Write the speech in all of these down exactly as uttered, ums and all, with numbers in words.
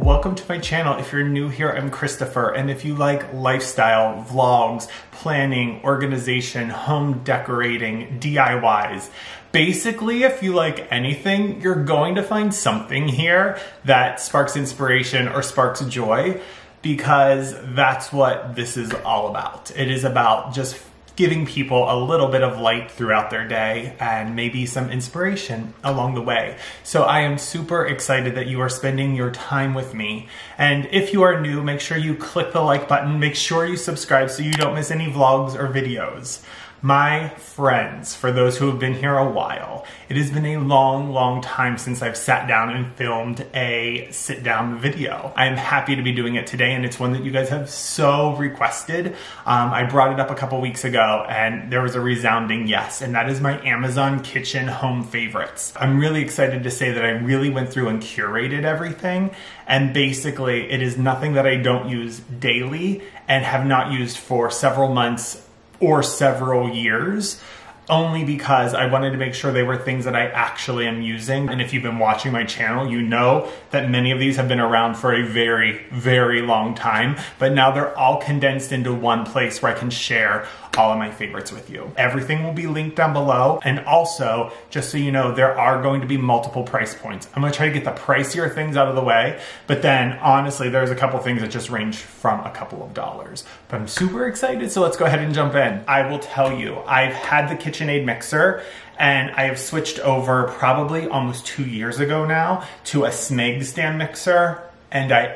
welcome to my channel. If you're new here, I'm Christopher, and if you like lifestyle, vlogs, planning, organization, home decorating, D I Ys, basically if you like anything, you're going to find something here that sparks inspiration or sparks joy, because that's what this is all about. It is about just giving people a little bit of light throughout their day and maybe some inspiration along the way. So I am super excited that you are spending your time with me. And if you are new, make sure you click the like button, make sure you subscribe so you don't miss any vlogs or videos. My friends, for those who have been here a while, it has been a long, long time since I've sat down and filmed a sit-down video. I'm happy to be doing it today, and it's one that you guys have so requested. Um, I brought it up a couple weeks ago, and there was a resounding yes, and that is my Amazon kitchen home favorites. I'm really excited to say that I really went through and curated everything, and basically it is nothing that I don't use daily and have not used for several months or several years, only because I wanted to make sure they were things that I actually am using. And if you've been watching my channel, you know that many of these have been around for a very, very long time, but now they're all condensed into one place where I can share all of my favorites with you. Everything will be linked down below. And also, just so you know, there are going to be multiple price points. I'm gonna try to get the pricier things out of the way, but then honestly, there's a couple things that just range from a couple of dollars. But I'm super excited, so let's go ahead and jump in. I will tell you, I've had the KitchenAid mixer, and I have switched over probably almost two years ago now to a Smeg stand mixer, and I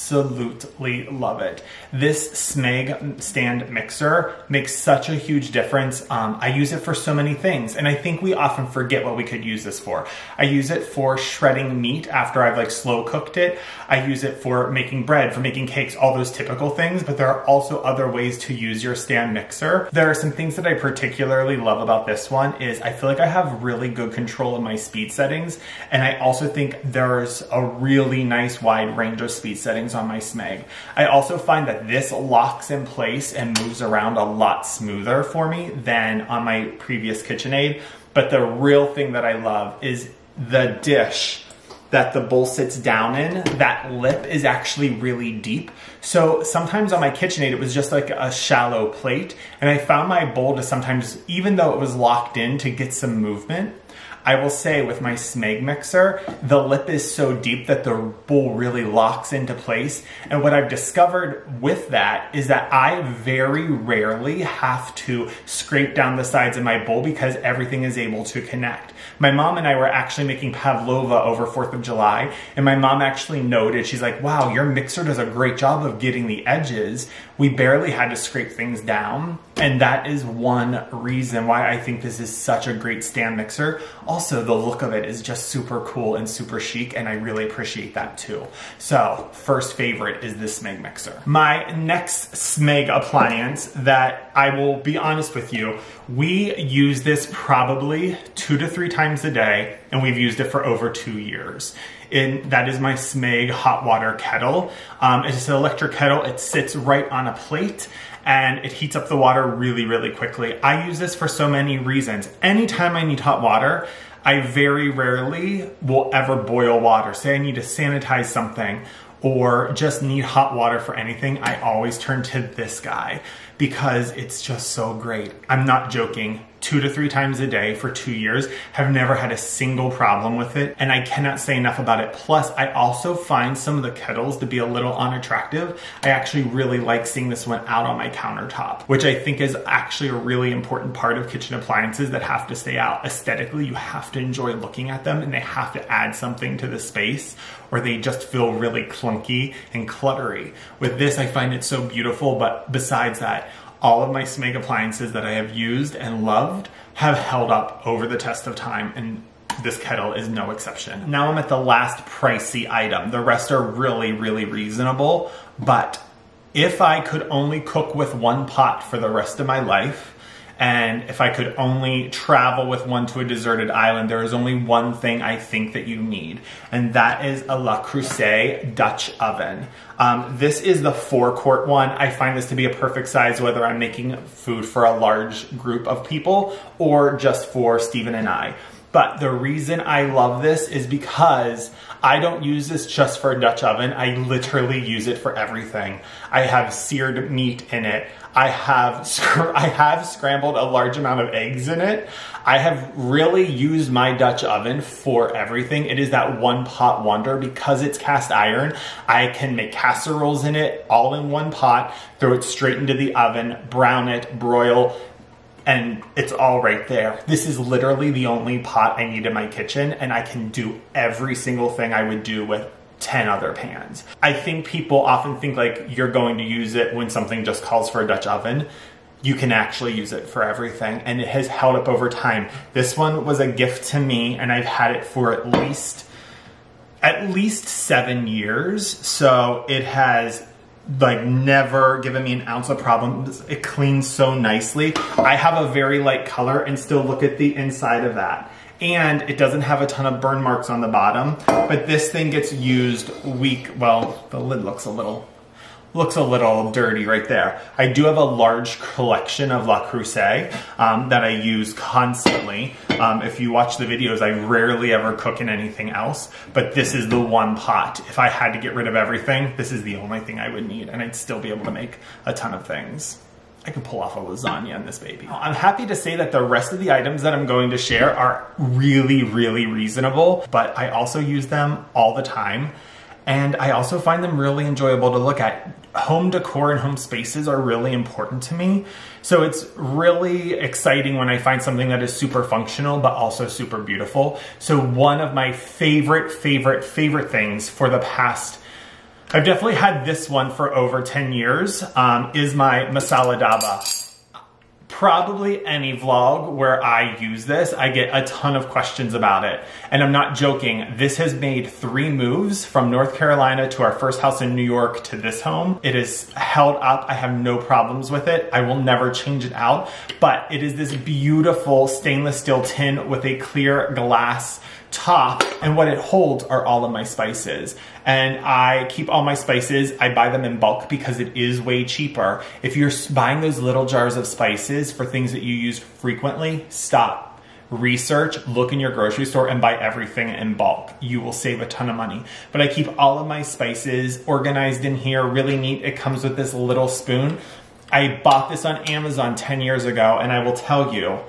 absolutely love it. This Smeg stand mixer makes such a huge difference. Um, I use it for so many things, and I think we often forget what we could use this for. I use it for shredding meat after I've like slow cooked it. I use it for making bread, for making cakes, all those typical things, but there are also other ways to use your stand mixer. There are some things that I particularly love about this one is I feel like I have really good control of my speed settings, and I also think there's a really nice wide range of speed settings on my Smeg. I also find that this locks in place and moves around a lot smoother for me than on my previous KitchenAid. But the real thing that I love is the dish that the bowl sits down in. That lip is actually really deep. So sometimes on my KitchenAid, it was just like a shallow plate. And I found my bowl to sometimes, even though it was locked in, to get some movement. I will say with my Smeg mixer, the lip is so deep that the bowl really locks into place. And what I've discovered with that is that I very rarely have to scrape down the sides of my bowl because everything is able to connect. My mom and I were actually making pavlova over fourth of July, and my mom actually noted, she's like, wow, your mixer does a great job of getting the edges. We barely had to scrape things down. And that is one reason why I think this is such a great stand mixer. Also, the look of it is just super cool and super chic, and I really appreciate that too. So, first favorite is this Smeg mixer. My next Smeg appliance that I will be honest with you, we use this probably two to three times a day, and we've used it for over two years. And that is my Smeg hot water kettle. Um, it's an electric kettle. It sits right on a plate, and it heats up the water really, really quickly. I use this for so many reasons. Anytime I need hot water, I very rarely will ever boil water. Say I need to sanitize something or just need hot water for anything, I always turn to this guy because it's just so great. I'm not joking. Two to three times a day for two years, have never had a single problem with it, and I cannot say enough about it. Plus, I also find some of the kettles to be a little unattractive. I actually really like seeing this one out on my countertop, which I think is actually a really important part of kitchen appliances that have to stay out. Aesthetically, you have to enjoy looking at them, and they have to add something to the space, or they just feel really clunky and cluttery. With this, I find it so beautiful, but besides that, all of my Smeg appliances that I have used and loved have held up over the test of time, and this kettle is no exception. Now I'm at the last pricey item. The rest are really, really reasonable, but if I could only cook with one pot for the rest of my life, and if I could only travel with one to a deserted island, there is only one thing I think that you need, and that is a Le Creuset Dutch oven. Um, this is the four quart one. I find this to be a perfect size whether I'm making food for a large group of people or just for Steven and I. But the reason I love this is because I don't use this just for a Dutch oven. I literally use it for everything. I have seared meat in it. I have, I have scrambled a large amount of eggs in it. I have really used my Dutch oven for everything. It is that one pot wonder. Because it's cast iron, I can make casseroles in it all in one pot, throw it straight into the oven, brown it, broil, and it's all right there. This is literally the only pot I need in my kitchen, and I can do every single thing I would do with ten other pans. I think people often think like you're going to use it when something just calls for a Dutch oven. You can actually use it for everything, and it has held up over time. This one was a gift to me, and I've had it for at least at least seven years. So it has like never given me an ounce of problems. It cleans so nicely. I have a very light color, and still look at the inside of that. And it doesn't have a ton of burn marks on the bottom, but this thing gets used week, well, the lid looks a little, looks a little dirty right there. I do have a large collection of Le Creuset um, that I use constantly. Um, if you watch the videos, I rarely ever cook in anything else, but this is the one pot. If I had to get rid of everything, this is the only thing I would need, and I'd still be able to make a ton of things. I can pull off a lasagna in this baby. I'm happy to say that the rest of the items that I'm going to share are really, really reasonable, but I also use them all the time. And I also find them really enjoyable to look at. Home decor and home spaces are really important to me. So it's really exciting when I find something that is super functional, but also super beautiful. So one of my favorite, favorite, favorite things for the past, I've definitely had this one for over ten years, um, is my Masala Daba. Probably any vlog where I use this, I get a ton of questions about it. And I'm not joking, this has made three moves from North Carolina to our first house in New York to this home. It is held up, I have no problems with it. I will never change it out, but it is this beautiful stainless steel tin with a clear glass top, and what it holds are all of my spices. And I keep all my spices, I buy them in bulk because it is way cheaper. If you're buying those little jars of spices for things that you use frequently, stop. Research, look in your grocery store, and buy everything in bulk. You will save a ton of money. But I keep all of my spices organized in here, really neat. It comes with this little spoon. I bought this on Amazon ten years ago, and I will tell you,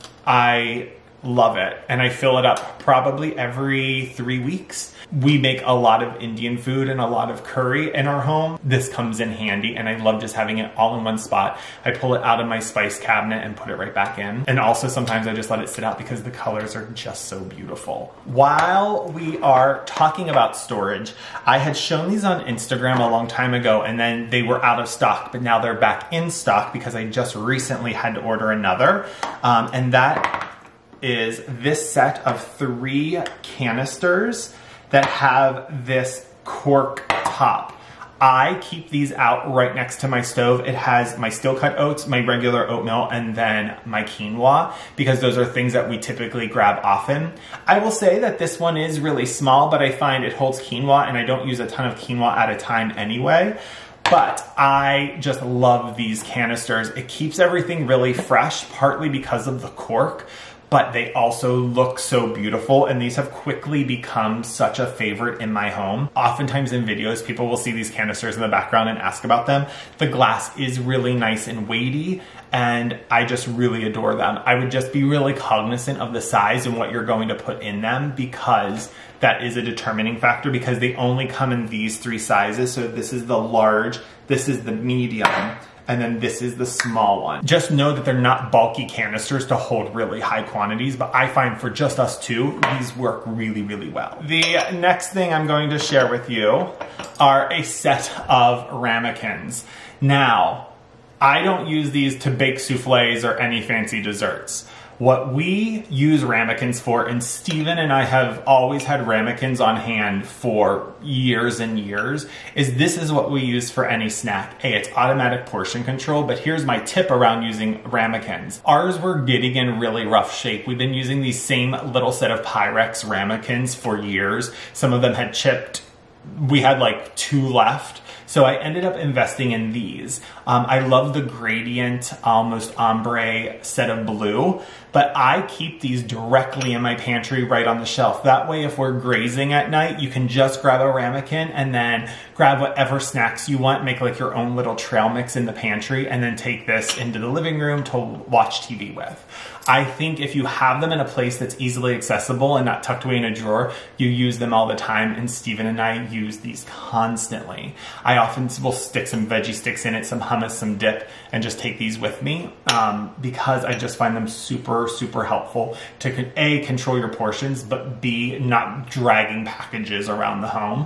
I love it. And I fill it up probably every three weeks. We make a lot of Indian food and a lot of curry in our home. This comes in handy, and I love just having it all in one spot. I pull it out of my spice cabinet and put it right back in. And also sometimes I just let it sit out because the colors are just so beautiful. While we are talking about storage, I had shown these on Instagram a long time ago, and then they were out of stock, but now they're back in stock because I just recently had to order another. Um, and that is this set of three canisters that have this cork top. I keep these out right next to my stove. It has my steel cut oats, my regular oatmeal, and then my quinoa, because those are things that we typically grab often. I will say that this one is really small, but I find it holds quinoa, and I don't use a ton of quinoa at a time anyway. But I just love these canisters. It keeps everything really fresh, partly because of the cork, but they also look so beautiful, and these have quickly become such a favorite in my home. Oftentimes in videos, people will see these canisters in the background and ask about them. The glass is really nice and weighty, and I just really adore them. I would just be really cognizant of the size and what you're going to put in them, because that is a determining factor, because they only come in these three sizes. So this is the large, this is the medium, and then this is the small one. Just know that they're not bulky canisters to hold really high quantities, but I find for just us two, these work really, really well. The next thing I'm going to share with you are a set of ramekins. Now, I don't use these to bake souffles or any fancy desserts. What we use ramekins for, and Steven and I have always had ramekins on hand for years and years, is this is what we use for any snack. A, it's automatic portion control, but here's my tip around using ramekins. Ours were getting in really rough shape. We've been using these same little set of Pyrex ramekins for years. Some of them had chipped. We had like two left. So I ended up investing in these. Um, I love the gradient, almost ombre set of blue, but I keep these directly in my pantry right on the shelf. That way, if we're grazing at night, you can just grab a ramekin and then grab whatever snacks you want, make like your own little trail mix in the pantry, and then take this into the living room to watch T V with. I think if you have them in a place that's easily accessible and not tucked away in a drawer, you use them all the time, and Steven and I use these constantly. I often will stick some veggie sticks in it, some hummus, some dip, and just take these with me um, because I just find them super, super helpful to A, control your portions, but B, not dragging packages around the home.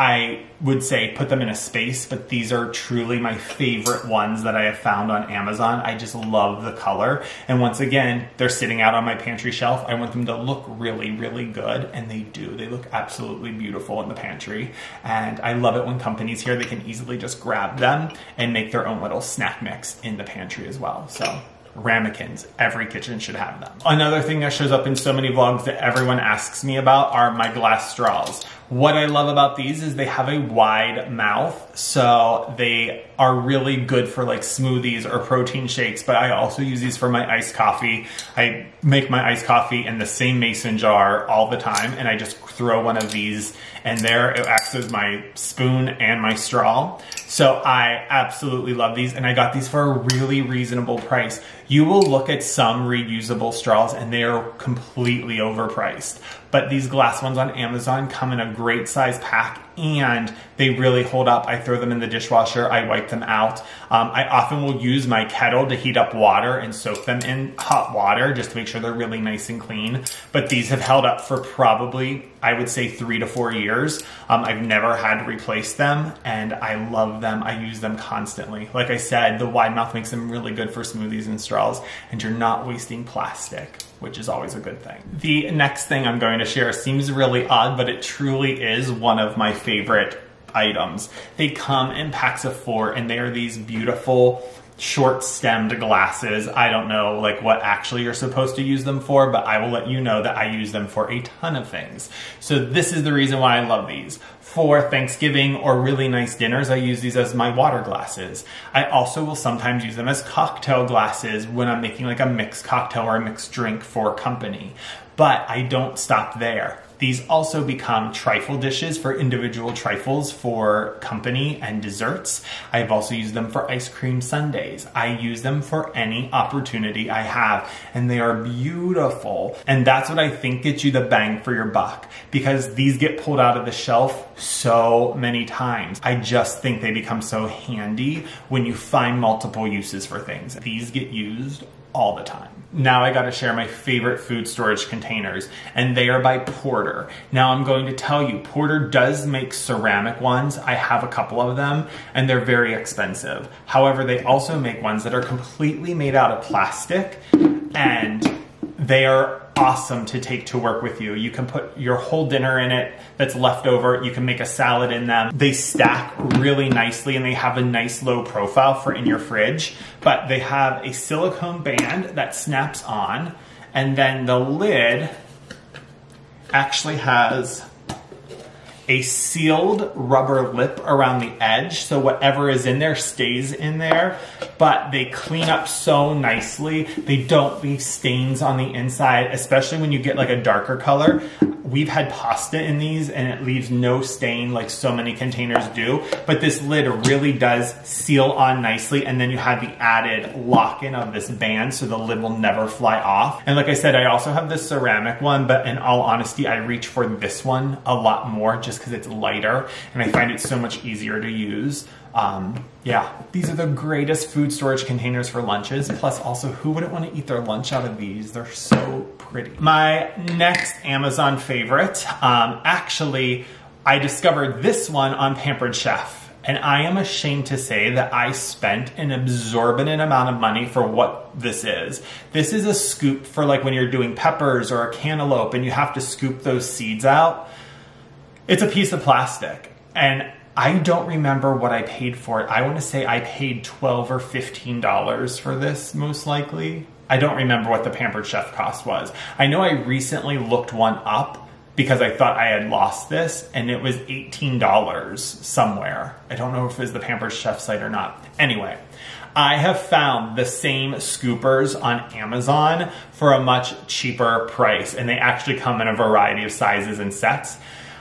I would say put them in a space, but these are truly my favorite ones that I have found on Amazon. I just love the color. And once again, they're sitting out on my pantry shelf. I want them to look really, really good, and they do. They look absolutely beautiful in the pantry. And I love it when companies here, they can easily just grab them and make their own little snack mix in the pantry as well. So ramekins, every kitchen should have them. Another thing that shows up in so many vlogs that everyone asks me about are my glass straws. What I love about these is they have a wide mouth, so they are really good for like smoothies or protein shakes, but I also use these for my iced coffee. I make my iced coffee in the same mason jar all the time, and I just throw one of these in there. It acts as my spoon and my straw. So I absolutely love these, and I got these for a really reasonable price. You will look at some reusable straws and they are completely overpriced, but these glass ones on Amazon come in a great size pack and they really hold up. I throw them in the dishwasher, I wipe them out. Um, I often will use my kettle to heat up water and soak them in hot water just to make sure they're really nice and clean. But these have held up for probably, I would say, three to four years. Um, I've never had to replace them, and I love them. I use them constantly. Like I said, the wide mouth makes them really good for smoothies and straws, and you're not wasting plastic, which is always a good thing. The next thing I'm going to share seems really odd, but it truly is one of my favorite items. They come in packs of four, and they are these beautiful short stemmed glasses. I don't know like what actually you're supposed to use them for, but I will let you know that I use them for a ton of things. So this is the reason why I love these. For Thanksgiving or really nice dinners, I use these as my water glasses. I also will sometimes use them as cocktail glasses when I'm making like a mixed cocktail or a mixed drink for company. But I don't stop there. These also become trifle dishes for individual trifles for company and desserts. I've also used them for ice cream sundaes. I use them for any opportunity I have, and they are beautiful. And that's what I think gets you the bang for your buck, because these get pulled out of the shelf so many times. I just think they become so handy when you find multiple uses for things. These get used all the time. Now I gotta share my favorite food storage containers, and they are by Porter. Now I'm going to tell you, Porter does make ceramic ones. I have a couple of them, and they're very expensive. However, they also make ones that are completely made out of plastic, and they are awesome to take to work with you. You can put your whole dinner in it that's left over. You can make a salad in them. They stack really nicely, and they have a nice low profile for in your fridge, but they have a silicone band that snaps on, and then the lid actually has a sealed rubber lip around the edge, so whatever is in there stays in there, but they clean up so nicely. They don't leave stains on the inside, especially when you get like a darker color. We've had pasta in these and it leaves no stain like so many containers do, but this lid really does seal on nicely, and then you have the added lock-in of this band so the lid will never fly off. And like I said, I also have this ceramic one, but in all honesty, I reach for this one a lot more just because it's lighter and I find it so much easier to use. Um, yeah, these are the greatest food storage containers for lunches. Plus also, who wouldn't want to eat their lunch out of these? They're so pretty. My next Amazon favorite, um, actually, I discovered this one on Pampered Chef. And I am ashamed to say that I spent an exorbitant amount of money for what this is. This is a scoop for like when you're doing peppers or a cantaloupe and you have to scoop those seeds out. It's a piece of plastic, and I don't remember what I paid for it. I want to say I paid twelve or fifteen dollars for this, most likely. I don't remember what the Pampered Chef cost was. I know I recently looked one up because I thought I had lost this, and it was eighteen dollars somewhere. I don't know if it was the Pampered Chef site or not. Anyway, I have found the same scoopers on Amazon for a much cheaper price, and they actually come in a variety of sizes and sets.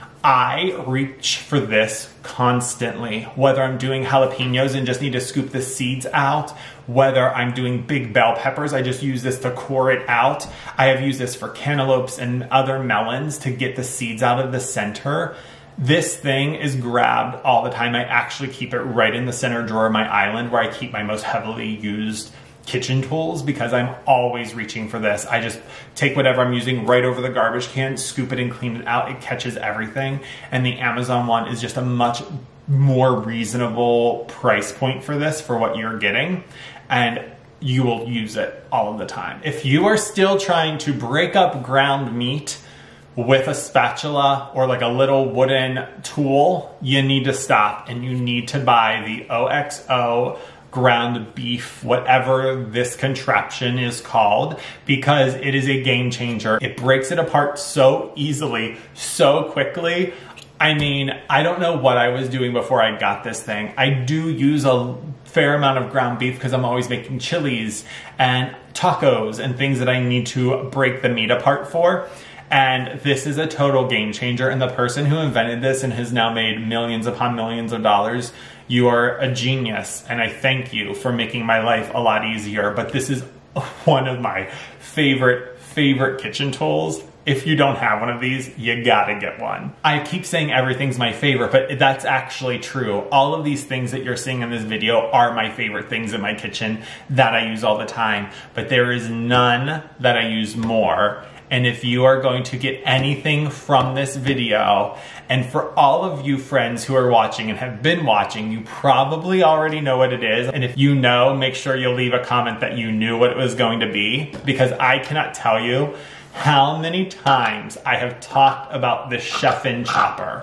I reach for this constantly, whether I'm doing jalapenos and just need to scoop the seeds out, whether I'm doing big bell peppers, I just use this to core it out. I have used this for cantaloupes and other melons to get the seeds out of the center. This thing is grabbed all the time. I actually keep it right in the center drawer of my island where I keep my most heavily used kitchen tools, because I'm always reaching for this. I just take whatever I'm using right over the garbage can, scoop it and clean it out. It catches everything. And the Amazon one is just a much more reasonable price point for this, for what you're getting. And you will use it all of the time. If you are still trying to break up ground meat with a spatula or like a little wooden tool, you need to stop, and you need to buy the O X O ground beef, whatever this contraption is called, because it is a game changer. It breaks it apart so easily, so quickly. I mean, I don't know what I was doing before I got this thing. I do use a fair amount of ground beef because I'm always making chilies and tacos and things that I need to break the meat apart for. And this is a total game changer. And the person who invented this and has now made millions upon millions of dollars, you are a genius. And I thank you for making my life a lot easier. But this is one of my favorite, favorite kitchen tools. If you don't have one of these, you gotta get one. I keep saying everything's my favorite, but that's actually true. All of these things that you're seeing in this video are my favorite things in my kitchen that I use all the time. But there is none that I use more. And if you are going to get anything from this video, and for all of you friends who are watching and have been watching, you probably already know what it is. And if you know, make sure you leave a comment that you knew what it was going to be, because I cannot tell you how many times I have talked about this Chef'n chopper.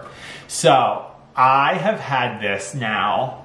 So I have had this now.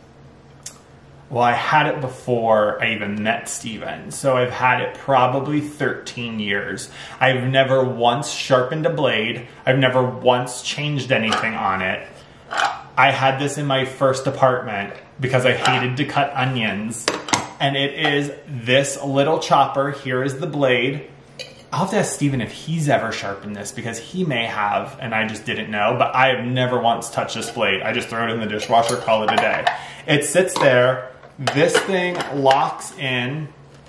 Well, I had it before I even met Steven, so I've had it probably thirteen years. I've never once sharpened a blade. I've never once changed anything on it. I had this in my first apartment because I hated to cut onions. And it is this little chopper. Here is the blade. I'll have to ask Steven if he's ever sharpened this, because he may have, and I just didn't know, but I have never once touched this blade. I just throw it in the dishwasher, call it a day. It sits there. This thing locks in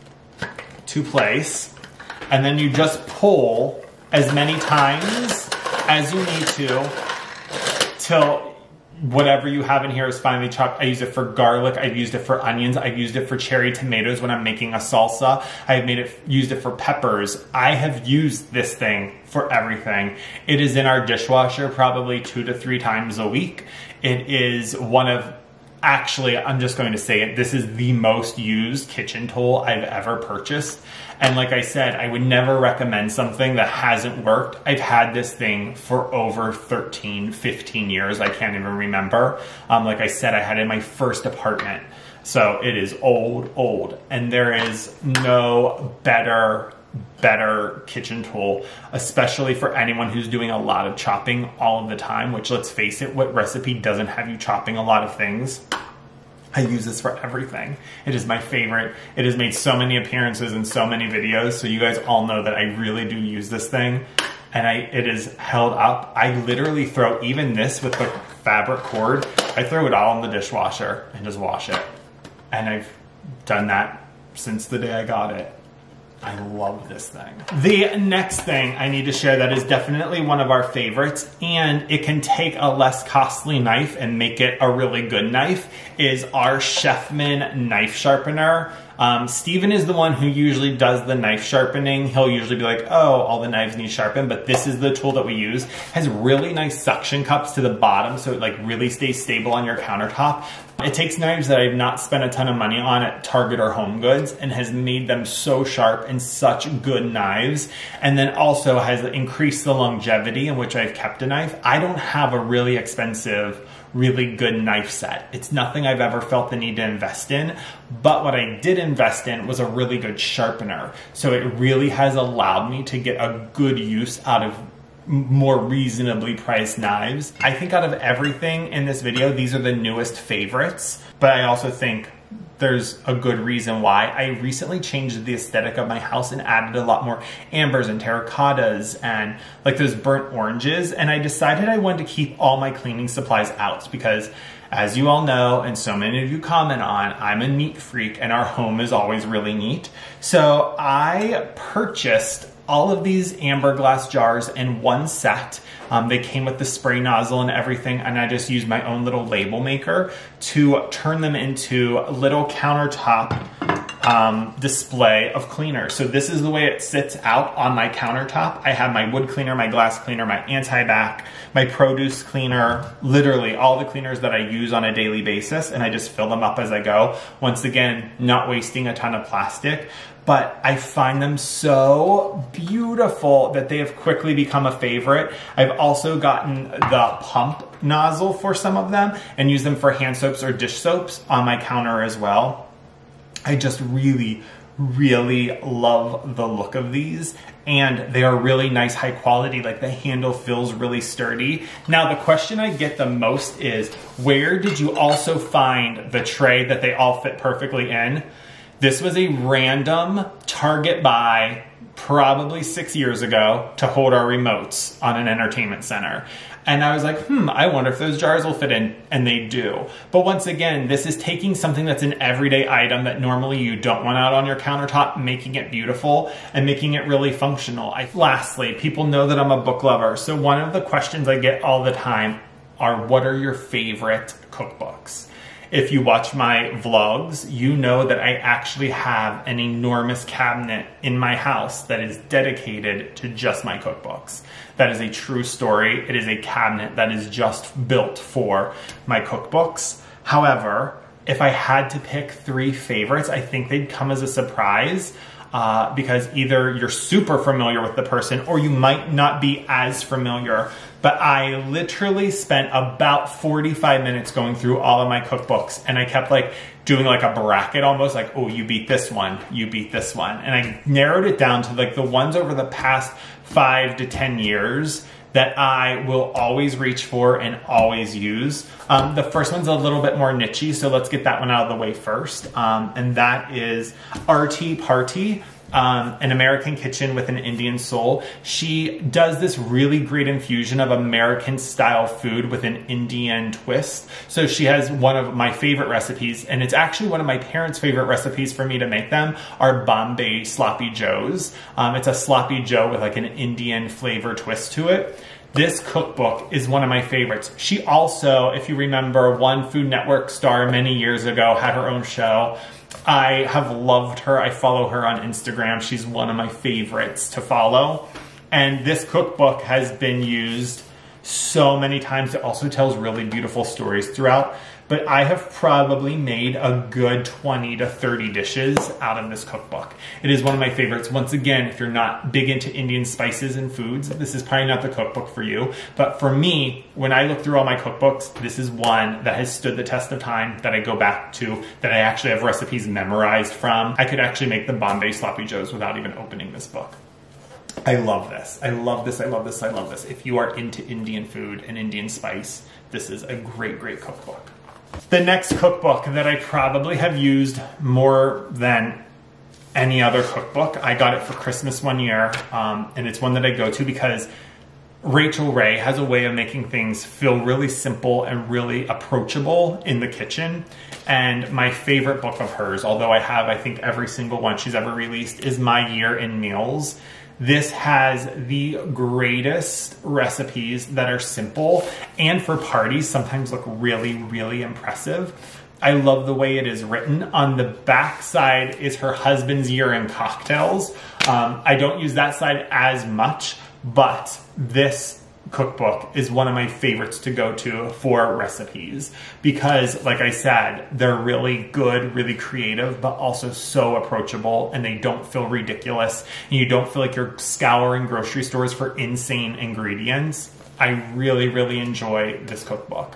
to place, and then you just pull as many times as you need to till whatever you have in here is finally chopped. I use it for garlic. I've used it for onions. I've used it for cherry tomatoes when I'm making a salsa. I've made it, used it for peppers. I have used this thing for everything. It is in our dishwasher probably two to three times a week. It is one of Actually, I'm just going to say it. This is the most used kitchen tool I've ever purchased. And like I said, I would never recommend something that hasn't worked. I've had this thing for over thirteen, fifteen years. I can't even remember. Um, like I said, I had it in my first apartment. So it is old, old. And there is no better better kitchen tool, especially for anyone who's doing a lot of chopping all of the time, which, let's face it, what recipe doesn't have you chopping a lot of things? I use this for everything. It is my favorite. It has made so many appearances in so many videos, so you guys all know that I really do use this thing. And I, it is held up. I literally throw even this with the fabric cord, I throw it all in the dishwasher and just wash it. And I've done that since the day I got it. I love this thing. The next thing I need to share that is definitely one of our favorites, and it can take a less costly knife and make it a really good knife, is our Chefman knife sharpener. Um, Steven is the one who usually does the knife sharpening. He'll usually be like, oh, all the knives need sharpened, but this is the tool that we use. It has really nice suction cups to the bottom, so it like really stays stable on your countertop. It takes knives that I've not spent a ton of money on at Target or Home Goods and has made them so sharp and such good knives, and then also has increased the longevity in which I've kept a knife. I don't have a really expensive, really good knife set. It's nothing I've ever felt the need to invest in, but what I did invest in was a really good sharpener. So it really has allowed me to get a good use out of more reasonably priced knives. I think out of everything in this video, these are the newest favorites, but I also think there's a good reason why. I recently changed the aesthetic of my house and added a lot more ambers and terracottas and like those burnt oranges. And I decided I wanted to keep all my cleaning supplies out because, as you all know, and so many of you comment on, I'm a neat freak and our home is always really neat. So I purchased all of these amber glass jars in one set. Um, they came with the spray nozzle and everything, and I just used my own little label maker to turn them into a little countertop um, display of cleaner. So this is the way it sits out on my countertop. I have my wood cleaner, my glass cleaner, my anti-bac, my produce cleaner, literally all the cleaners that I use on a daily basis, and I just fill them up as I go. Once again, not wasting a ton of plastic. But I find them so beautiful that they have quickly become a favorite. I've also gotten the pump nozzle for some of them and use them for hand soaps or dish soaps on my counter as well. I just really, really love the look of these, and they are really nice, high quality. Like the handle feels really sturdy. Now the question I get the most is, where did you also find the tray that they all fit perfectly in? This was a random Target buy probably six years ago to hold our remotes on an entertainment center. And I was like, hmm, I wonder if those jars will fit in, and they do. But once again, this is taking something that's an everyday item that normally you don't want out on your countertop, making it beautiful and making it really functional. I, lastly, people know that I'm a book lover. So one of the questions I get all the time are, what are your favorite cookbooks? If you watch my vlogs, you know that I actually have an enormous cabinet in my house that is dedicated to just my cookbooks. That is a true story. It is a cabinet that is just built for my cookbooks. However, if I had to pick three favorites, I think they'd come as a surprise. Uh, because either you're super familiar with the person or you might not be as familiar. But I literally spent about forty-five minutes going through all of my cookbooks, and I kept like doing like a bracket almost, like, oh, you beat this one, you beat this one. And I narrowed it down to like the ones over the past five to ten years that I will always reach for and always use. Um, the first one's a little bit more niche-y, so let's get that one out of the way first. Um, and that is Aarti Party, um, An American Kitchen with an Indian Soul. She does this really great infusion of American style food with an Indian twist. So she has one of my favorite recipes, and it's actually one of my parents' favorite recipes for me to make them, are Bombay Sloppy Joes. Um, it's a sloppy Joe with like an Indian flavor twist to it. This cookbook is one of my favorites. She also, if you remember, one Food Network star many years ago, had her own show. I have loved her. I follow her on Instagram. She's one of my favorites to follow. And this cookbook has been used so many times. It also tells really beautiful stories throughout. But I have probably made a good twenty to thirty dishes out of this cookbook. It is one of my favorites. Once again, if you're not big into Indian spices and foods, this is probably not the cookbook for you. But for me, when I look through all my cookbooks, this is one that has stood the test of time, that I go back to, that I actually have recipes memorized from. I could actually make the Bombay Sloppy Joes without even opening this book. I love this. I love this. I love this. I love this. If you are into Indian food and Indian spice, this is a great, great cookbook. The next cookbook that I probably have used more than any other cookbook, I got it for Christmas one year, um, and it's one that I go to because Rachael Ray has a way of making things feel really simple and really approachable in the kitchen. And my favorite book of hers, although I have, I think, every single one she's ever released, is My Year in Meals. This has the greatest recipes that are simple and for parties sometimes look really, really impressive. I love the way it is written. On the back side is her husband's year in cocktails. Um, I don't use that side as much, but this cookbook is one of my favorites to go to for recipes because, like I said, they're really good, really creative, but also so approachable, and they don't feel ridiculous, and you don't feel like you're scouring grocery stores for insane ingredients. I really, really enjoy this cookbook.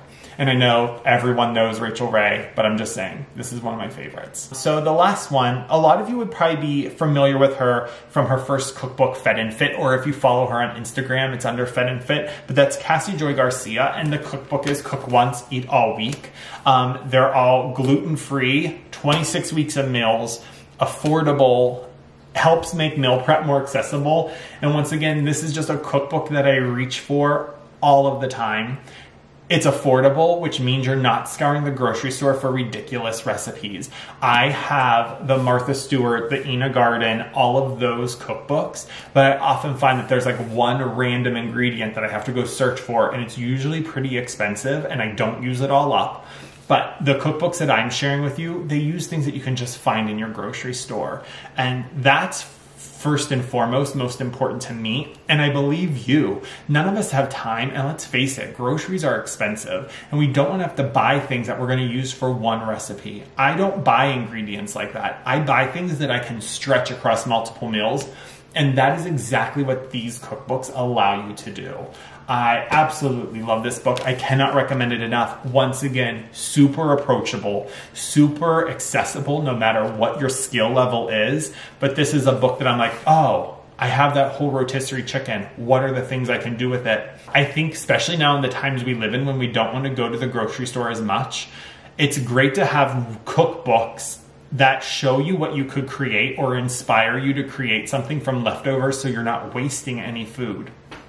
And I know everyone knows Rachael Ray, but I'm just saying, this is one of my favorites. So the last one, a lot of you would probably be familiar with her from her first cookbook, Fed and Fit, or if you follow her on Instagram, it's under Fed and Fit, but that's Cassie Joy Garcia, and the cookbook is Cook Once, Eat All Week. Um, they're all gluten-free, twenty-six weeks of meals, affordable, helps make meal prep more accessible. And once again, this is just a cookbook that I reach for all of the time. It's affordable, which means you're not scouring the grocery store for ridiculous recipes. I have the Martha Stewart, the Ina Garten, all of those cookbooks, but I often find that there's like one random ingredient that I have to go search for, and it's usually pretty expensive, and I don't use it all up. But the cookbooks that I'm sharing with you, they use things that you can just find in your grocery store. And that's first and foremost, most important to me, and I believe you. None of us have time, and let's face it, groceries are expensive, and we don't want to have to buy things that we're going to use for one recipe. I don't buy ingredients like that. I buy things that I can stretch across multiple meals, and that is exactly what these cookbooks allow you to do. I absolutely love this book. I cannot recommend it enough. Once again, super approachable, super accessible, no matter what your skill level is. But this is a book that I'm like, oh, I have that whole rotisserie chicken. What are the things I can do with it? I think especially now in the times we live in when we don't want to go to the grocery store as much, it's great to have cookbooks that show you what you could create or inspire you to create something from leftovers so you're not wasting any food.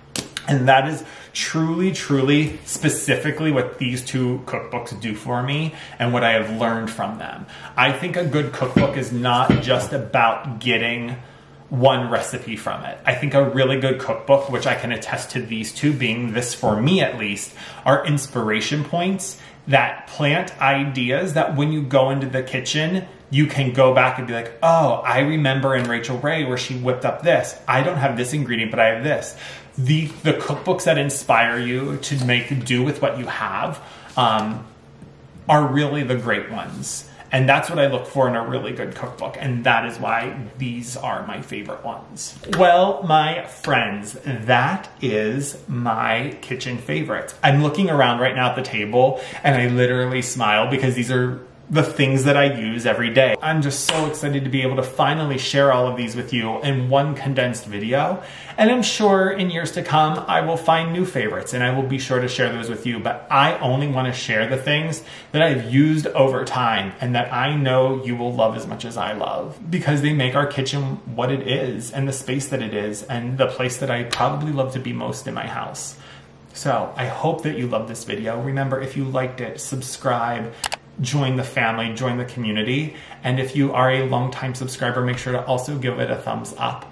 And that is truly, truly, specifically what these two cookbooks do for me and what I have learned from them. I think a good cookbook is not just about getting one recipe from it. I think a really good cookbook, which I can attest to these two being this for me at least, are inspiration points that plant ideas that when you go into the kitchen, you can go back and be like, oh, I remember in Rachael Ray where she whipped up this. I don't have this ingredient, but I have this. The, the cookbooks that inspire you to make do with what you have um, are really the great ones. And that's what I look for in a really good cookbook. And that is why these are my favorite ones. Well, my friends, that is my kitchen favorites. I'm looking around right now at the table and I literally smile because these are the things that I use every day. I'm just so excited to be able to finally share all of these with you in one condensed video. And I'm sure in years to come, I will find new favorites and I will be sure to share those with you. But I only want to share the things that I've used over time and that I know you will love as much as I love, because they make our kitchen what it is and the space that it is and the place that I probably love to be most in my house. So I hope that you loved this video. Remember, if you liked it, subscribe, join the family, join the community. And if you are a longtime subscriber, make sure to also give it a thumbs up.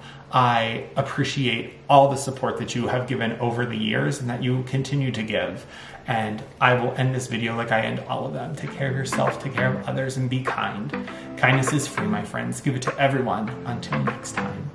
I appreciate all the support that you have given over the years and that you continue to give. And I will end this video like I end all of them. Take care of yourself, take care of others, and be kind. Kindness is free, my friends. Give it to everyone. Until next time.